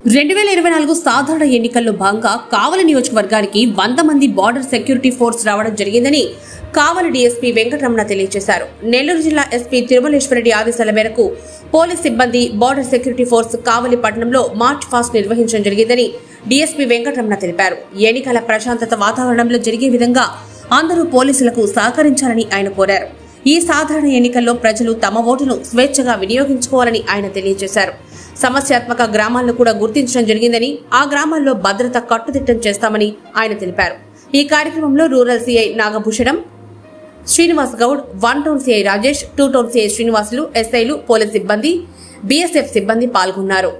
2024 సాధారణ ఎన్నికల్లో భాగంగా కావలి నియోజకవర్గానికి 100 మంది బార్డర్ సెక్యూరిటీ ఫోర్స్ రావడం జరిగిందని కావలి డీఎస్పీ వెంకటరమణ తెలియజేశారు. నెల్లూరు జిల్లా ఎస్పీ తిరుమలేశ్వరరెడ్డి ఆదేశాల మేరకు పోలీస్ సిబ్బంది బార్డర్ సెక్యూరిటీ ఫోర్స్ కావలి పట్టణంలో మార్చ్ ఫాస్ట్ నిర్వహించడం జరిగిందని డీఎస్పీ వెంకటరమణ తెలిపారు. ఎన్నికల ప్రశాంతత వాతావరణంలో జరిగే విధంగా అందరూ పోలీసులకు సహకరించాలని ఆయన కోరారు. ఈ సాధారణ ఎన్నికల్లో ప్రజలు తమ ఓటును స్వేచ్ఛగా వినియోగించుకోవాలని ఆయన తెలియజేశారు. సమస్యాత్మక గ్రామాలను కూడా గుర్తించడం జరిగిందని, ఆ గ్రామాల్లో భద్రత కట్టుదిట్టం చేస్తామని ఆయన తెలిపారు. ఈ కార్యక్రమంలో rural CI Nagabhushanam, Srinivas Goud, 1 town CI Rajesh, 2 town CI Srinivasulu, ఎస్ఐలు, పోలీస్ సిబ్బంది, బీఎస్ఎఫ్ సిబ్బంది పాల్గొన్నారు.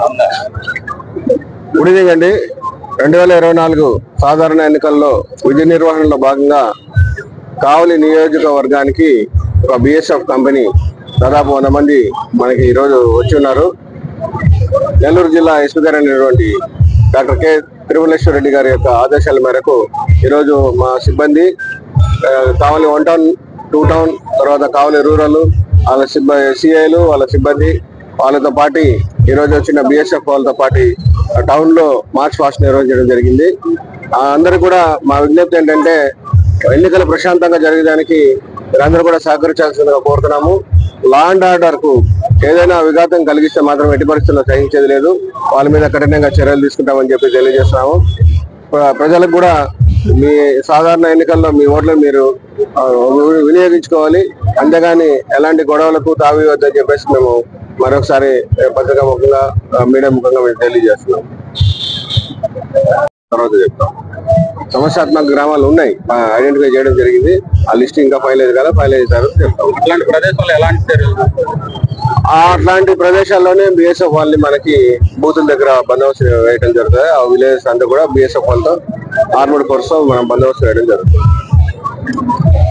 2024 సాధారణ ఎన్నికల్లో విధి నిర్వహణలో భాగంగా కావలి నియోజకవర్గానికి ఒక బీఎస్ఎఫ్ కంపెనీ దాదాపు 100 మంది మనకి ఈరోజు వచ్చి ఉన్నారు. నెల్లూరు జిల్లా ఎస్పీ గారు అయినటువంటి డాక్టర్ కె తిరుమలేశ్వరరెడ్డి గారి యొక్క ఆదేశాల మేరకు ఈరోజు మా సిబ్బంది కావలి 1 టౌన్, 2 టౌన్, తర్వాత కావలి రూరల్ వాళ్ళ సిఐలు, వాళ్ళ సిబ్బంది వాళ్ళతో పాటు ఈరోజు వచ్చిన బీఎస్ఎఫ్ వాళ్ళతో పాటు టౌన్ లో మార్చ్ ఫాస్ట్ నిర్వహించడం జరిగింది. అందరూ కూడా మా విజ్ఞప్తి ఏంటంటే ఎన్నికలు ప్రశాంతంగా జరగడానికి మీరందరూ కూడా సహకరించాల్సిందిగా కోరుతున్నాము. లా అండ్ ఆర్డర్ కు ఏదైనా విఘాతం కలిగిస్తే మాత్రం ఎట్టి పరిస్థితుల్లో సహించేది లేదు. వాళ్ళ మీద కఠినంగా చర్యలు తీసుకుంటామని చెప్పి తెలియజేస్తున్నాము. ప్రజలకు కూడా మీ సాధారణ ఎన్నికల్లో మీ ఓట్లను మీరు వినియోగించుకోవాలి, అంతేగాని ఎలాంటి గొడవలకు తావివద్దని చెప్పేసి మేము మరొకసారి పత్రికా ముఖంగా, మీడియా ముఖంగా మేము తెలియజేస్తున్నాం. తర్వాత చెప్తాం. సమస్యాత్మక గ్రామాలు ఉన్నాయి, ఐడెంటిఫై చేయడం జరిగింది. ఆ లిస్ట్ ఇంకా ఫైల్ అయ్యేది కదా, ఫైల్ అయ్యేసారు చెప్తాం. అట్లాంటి ప్రదేశాల్లో ఎలాంటి అట్లాంటి ప్రదేశాల్లోనే బీఎస్ఎఫ్ వాళ్ళని మనకి బూతుల దగ్గర బందోబస్తు వేయడం జరుగుతుంది. ఆ విలేజెస్ అంతా కూడా బీఎస్ఎఫ్ వాళ్ళతో ఆర్మడ్ ఫోర్స్ మనం బందోబస్తు వేయడం జరుగుతుంది.